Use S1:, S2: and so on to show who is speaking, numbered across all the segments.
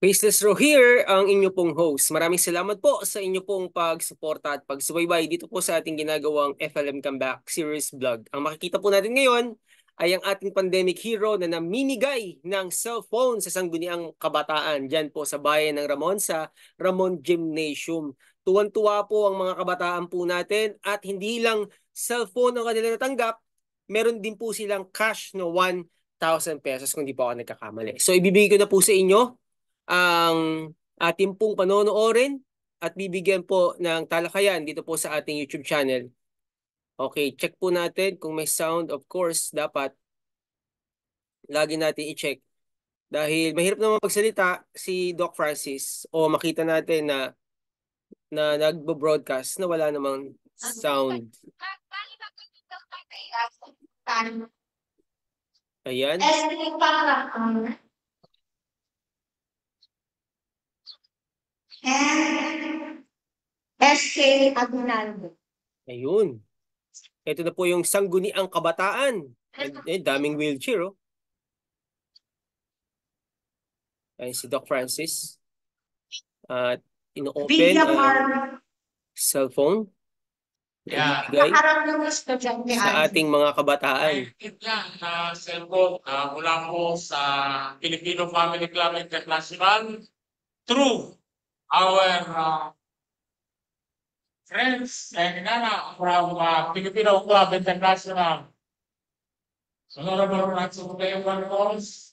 S1: Faceless Row here, ang inyo pong host. Maraming salamat po sa inyo pong pagsuporta at pagsubaybay dito po sa ating ginagawang FLM Comeback Series Vlog. Ang makikita po natin ngayon ay ang ating pandemic hero na namimigay ng cellphone sa sangguniang kabataan dyan po sa bayan ng Ramon sa Ramon Gymnasium. Tuwan-tuwa po ang mga kabataan po natin at hindi lang cellphone ang kanila natanggap, meron din po silang cash no 1,000 pesos kung di po ako nagkakamali. So ibibigay ko na po sa inyo ang ating pong panonoorin at bibigyan po ng talakayan dito po sa ating YouTube channel. Okay, check po natin kung may sound. Of course, dapat lagi natin i-check. Dahil mahirap naman magsalita si Doc Francis o makita natin na nagbo-broadcast na wala namang sound. Ayan.
S2: SK Aguinaldo.
S1: Ayun. Ito na po yung sangguniang kabataan. Daming wheelchair, oh. Ayun si Doc Francis. At ino-open ang cellphone.
S2: Yeah.
S1: Sa ating mga kabataan.
S3: Yan na cellphone mula po sa Filipino Family Club International through our friends and from Filipino Club International. Honorable Ratsukayo Marcos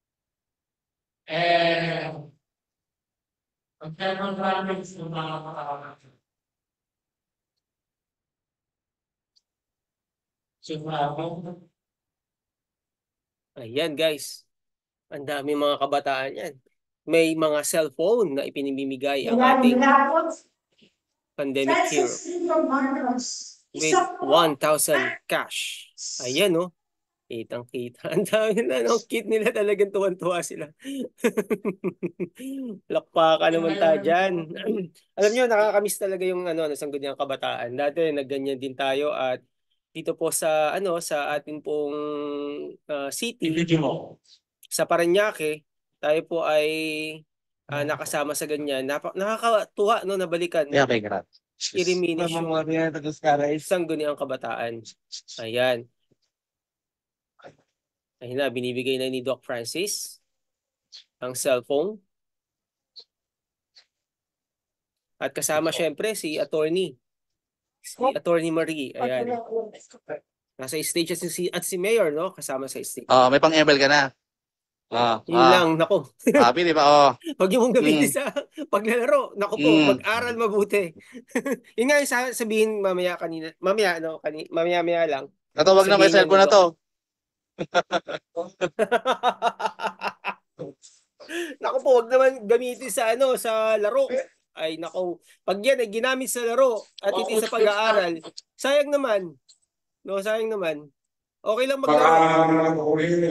S3: and Chairman Ramos ng mga katawan.
S1: Ayan guys, ang dami mga kabataan yan. May mga cellphone na ipinimimigay ang ating pandemic hero with 1,000 cash. Ayan, no? Kitang-kita. Ang dami na, no? Kit nila, talagang tuwan-tuwa sila. Lakpakan naman tayo dyan. Alam nyo, nakakamiss talaga yung sangguniang kabataan. Dati nagganyan din tayo at dito po sa sa ating pong city sa Parañaque, tayo po ay nakasama sa ganyan. Nakakatuwa no nabalikan.
S3: Yeah, okay, grabe.
S1: I-reminisce yung sangguniang kabataan. Ayan. Ayun na, binibigay na ni Doc Francis ang cellphone. At kasama syempre si Attorney Marie. Ayan. Nasa stage at si Mayor, no? Kasama sa stage.
S3: May pang-ML ka na.
S1: Yun lang, nako.
S3: Happy, di ba?
S1: Huwag yung mong gamitin sa paglalaro. Nako po, mag-aral mabuti. Yun nga yung sabihin mamaya kanina. Mamaya lang.
S3: Natawag na may cellphone na to.
S1: Nako po, wag naman gamitin sa sa laro. Ay nako, pag yan ay ginamit sa laro at hindi sa pag-aaral, sayang naman. No, sayang naman. Okay lang maglaro.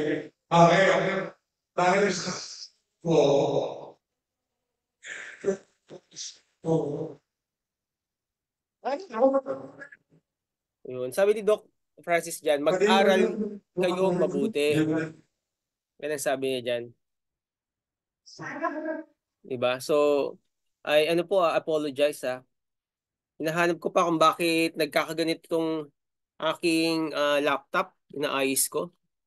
S1: Yun, sabi ni Doc Francis dyan, mag-aral kayo mabuti. Yan ang sabi niya dyan. Diba? So, ay apologize ha. Hinahanap ko pa kung bakit nagkakaganito tong aking laptop. Inaayos ko.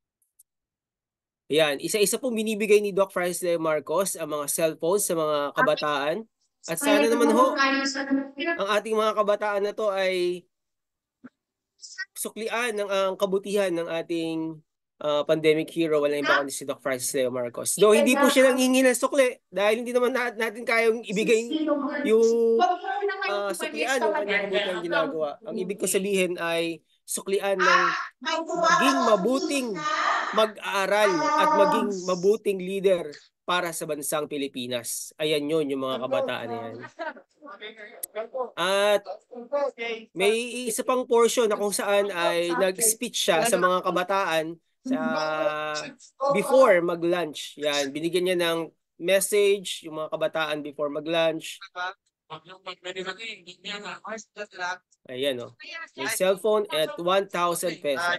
S1: Yan, isa-isa pong binibigay ni Doc Francis de Marcos ang mga cellphones sa mga kabataan. At sana naman ho, ang ating mga kabataan na to ay suklian ng ang kabutihan ng ating pandemic hero. Wala yung bakit si Doc Francis Leo Marcos. Though hindi po siya nanghingi ng sukli dahil hindi naman natin kayang ibigay yung suklian ng kanyang kabutihan ginagawa. Ang ibig ko sabihin ay suklian ng maging mabuting mag-aaral at maging mabuting leader para sa bansang Pilipinas. Ayan yun, yung mga kabataan na yan. At may isa pang portion na kung saan ay nag-speech siya sa mga kabataan sa before mag-lunch. Yan, binigyan niya ng message yung mga kabataan before mag-lunch. Ayan o. May cellphone at 1,000 pesos.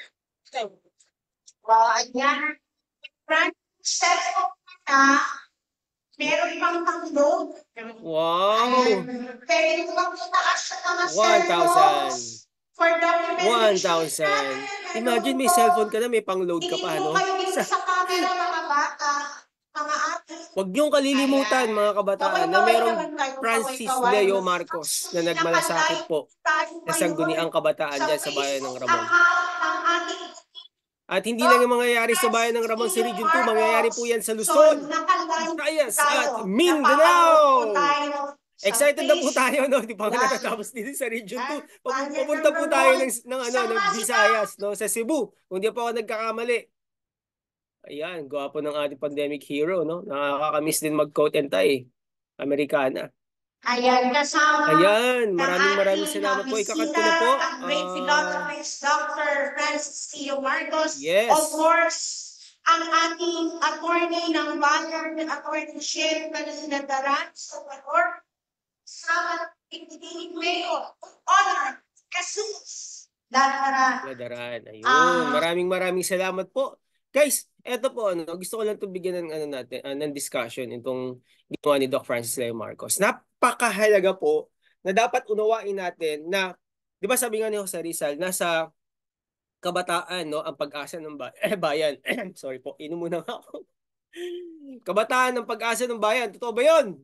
S2: Cellphone na Meron pang pang-load.
S1: Wow!
S2: Pwede mo bang itaas sa mga
S1: 1,000.
S2: cellphones for documentation?
S1: 1,000. Imagine may cellphone ka na, may pang-load ka
S2: Hindi
S1: pa,
S2: po
S1: no?
S2: kayo dito sa camera, mga bata, mga ate.
S1: Huwag niyong kalilimutan, mga kabataan, na
S2: Kaway-kaway
S1: merong
S2: naman kayo,
S1: Francis
S2: kaway-kaway.
S1: Leo Marcos na nagmalasakit po
S2: Tayo
S1: sa
S2: ngayon
S1: sangguniang kabataan
S2: sa
S1: dyan sa bayan ng
S2: Facebook
S1: Ramon.
S2: account ng ating
S1: At hindi lang yung mangyayari sa bayan ng Ramon sa Region 2, mangyayari po yan sa
S2: So,
S1: Luzon,
S2: nakalive
S1: Visayas at
S2: tayo. Napapanood po
S1: Mindanao!
S2: tayo sa
S1: Excited na po
S2: Facebook
S1: tayo, no? Di pa nga
S2: Live.
S1: natatapos dito sa Region 2.
S2: Budget
S1: Papunta po
S2: number
S1: tayo
S2: one,
S1: ng Visayas, no? Sa Cebu. Kung di pa ako nagkakamali. Ayan, gwapo ng ating pandemic hero, no? Nakakamiss din mag-coat and tie. Amerikana.
S2: Ayan, kasama
S1: Ayan,
S2: ng
S1: maraming
S2: ating
S1: salamat po. Ikakat ko
S2: bisita,
S1: na po.
S2: ang great philosopher, Dr. Francis Leo Marcos.
S1: Yes.
S2: Of course, ang ating attorney ng bayan, attorney Shane Daran, Salvador, sa Pinipinig Mayor, Honor, Casus, Dadaran.
S1: Ladaran. Ayun. Maraming salamat po. Guys, eto po, gusto ko lang itong bigyan ng, ng discussion itong ginawa ni Doc Francis Leo Marcos. Napakahalaga po na dapat unawain natin na, di ba sabi nga ni Jose Rizal, nasa kabataan, no, ang pag-asa ng bayan. Sorry po, inom muna nga ako. Kabataan ng pag-asa ng bayan. Totoo ba yun?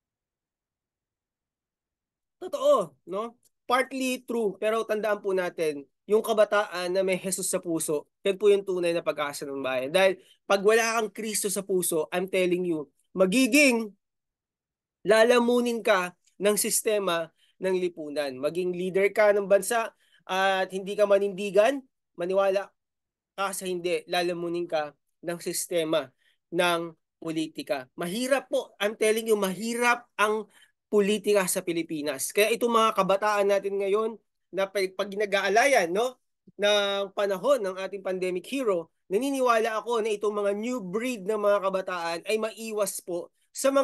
S1: Totoo, no? Partly true, pero tandaan po natin, yung kabataan na may Jesus sa puso, yan po yung tunay na pag-asa ng bayan. Dahil pag wala kang Kristo sa puso, I'm telling you, magiging lalamunin ka ng sistema ng lipunan. Maging leader ka ng bansa at hindi ka manindigan, maniwala ka sa hindi, lalamunin ka ng sistema ng politika. Mahirap po, I'm telling you, mahirap ang politika sa Pilipinas. Kaya itong mga kabataan natin ngayon na pag ginag-aalayan, no, ng panahon ng ating pandemic hero, naniniwala ako na itong mga new breed ng mga kabataan ay maiwas po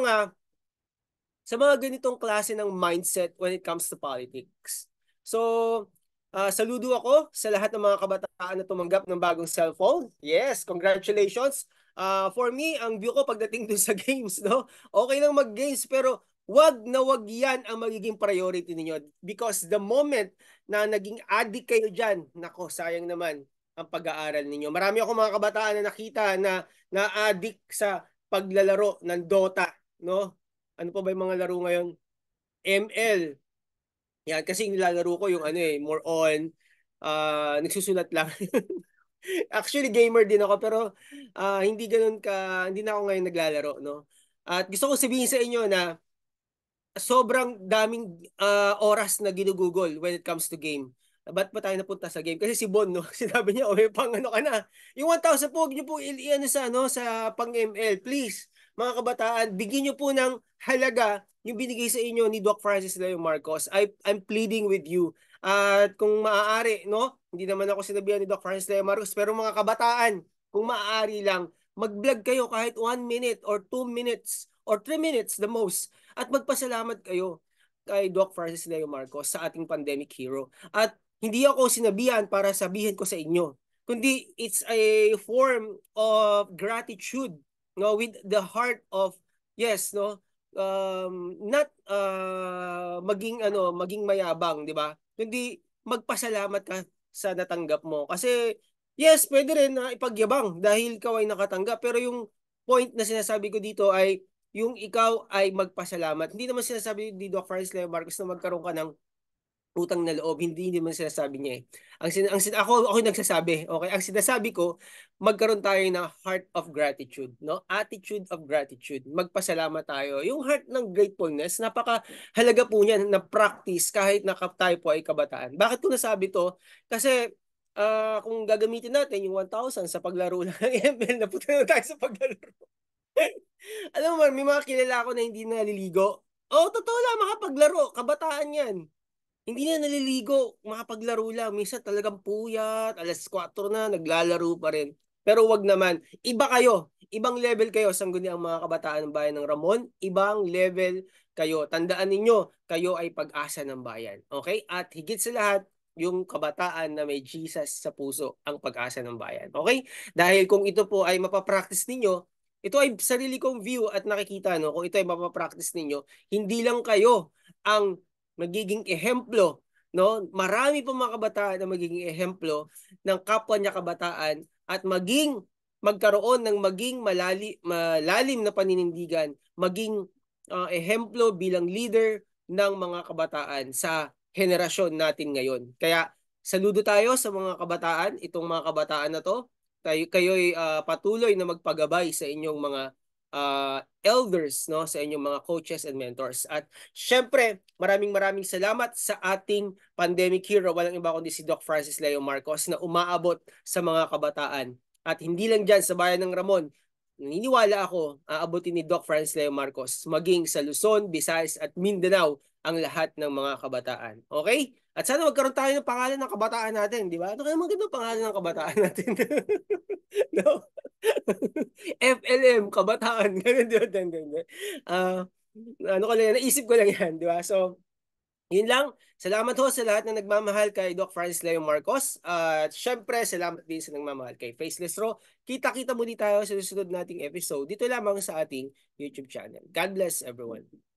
S1: sa mga ganitong klase ng mindset when it comes to politics. So, saludo ako sa lahat ng mga kabataan na tumanggap ng bagong cellphone. Yes, congratulations. For me, ang view ko pagdating dun sa games, no? Okay lang mag-games, pero wag na wag yan ang magiging priority ninyo. Because the moment na naging addict kayo dyan, nako, sayang naman ang pag-aaral ninyo. Marami ako mga kabataan na nakita na addict sa paglalaro ng Dota, no? Ano pa ba yung mga laro ngayon? ML. Yan, kasi nilalaro ko yung more on nagsusulat lang. Actually, gamer din ako, pero hindi na ako ngayon naglalaro, no? At gusto ko sabihin sa inyo na sobrang daming oras na ginugugol when it comes to game. Ba't ba tayo napunta sa game? Kasi si Bon, no? Sinabi niya, pang ano ka na. Yung 1,000 po, huwag niyo po ano sa pang-ML. Please, mga kabataan, bigyan niyo po ng halaga yung binigay sa inyo ni Doc Francis Leo Marcos. I'm pleading with you. At kung maaari, no? Hindi naman ako sinabihan ni Doc Francis Leo Marcos, pero mga kabataan, kung maaari lang, mag-vlog kayo kahit 1 minute or 2 minutes or 3 minutes the most. At magpasalamat kayo kay Doc Francis Leo Marcos sa ating pandemic hero. At hindi ako sinabihan para sabihin ko sa inyo, kundi it's a form of gratitude, no, with the heart of yes, no, not maging mayabang, di ba? Kundi magpasalamat ka sa natanggap mo. Kasi yes, pwede rin na ipagyabang dahil ikaw ay nakatanggap, pero yung point na sinasabi ko dito ay yung ikaw ay magpasalamat. Hindi naman sinasabi ni Doc Francis Leo Marcos na magkaroon ka ng utang na loob. Hindi naman sinasabi niya eh. Ako yung nagsasabi. Okay? Ang sinasabi ko, magkaroon tayo ng heart of gratitude. No? Attitude of gratitude. Magpasalamat tayo. Yung heart ng gratefulness, napakahalaga po niyan na practice kahit tayo po ay kabataan. Bakit ko nasabi to? Kasi kung gagamitin natin yung 1,000 sa paglaro ng ML, napunta na tayo sa paglaro. Alam mo, may mga kilala ko na hindi naliligo. Totoo lang, makapaglaro. Kabataan yan. Hindi na naliligo, makapaglaro lang. Minsan talagang puyat, 4:00 na, naglalaro pa rin. Pero wag naman. Iba kayo. Ibang level kayo, sangguni ang mga kabataan ng bayan ng Ramon. Ibang level kayo. Tandaan ninyo, kayo ay pag-asa ng bayan. Okay? At higit sa lahat, yung kabataan na may Jesus sa puso ang pag-asa ng bayan. Okay? Dahil kung ito po ay mapapractice ninyo, ito ay sarili kong view at nakikita, no, kung ito ay mapapractice ninyo, hindi lang kayo ang magiging ehemplo, no? Marami pa mga kabataan na magiging ehemplo ng kapwa niya kabataan at magkaroon ng maging malalim na paninindigan, maging ehemplo bilang leader ng mga kabataan sa henerasyon natin ngayon. Kaya saludo tayo sa mga kabataan, itong mga kabataan na to. Kayo'y patuloy na magpagabay sa inyong mga elders, no, sa inyong mga coaches and mentors. At syempre, maraming salamat sa ating pandemic hero. Walang iba kundi si Doc Francis Leo Marcos na umaabot sa mga kabataan. At hindi lang dyan sa bayan ng Ramon, naniniwala ako aabutin ni Doc Francis Leo Marcos maging sa Luzon, Visayas at Mindanao ang lahat ng mga kabataan. Okay? At sana magkaroon tayo ng pangalan ng kabataan natin, di ba? Ano kaya magandang pangalan ng kabataan natin? No? FLM, kabataan. Ganun, di ba? Ano ko lang, naisip ko lang yan, di ba? So, yun lang. Salamat ho sa lahat na nagmamahal kay Doc Francis Leo Marcos. At syempre, salamat din sa nagmamahal kay Faceless Ro. Kita-kita muli tayo sa susunod nating episode dito lamang sa ating YouTube channel. God bless everyone.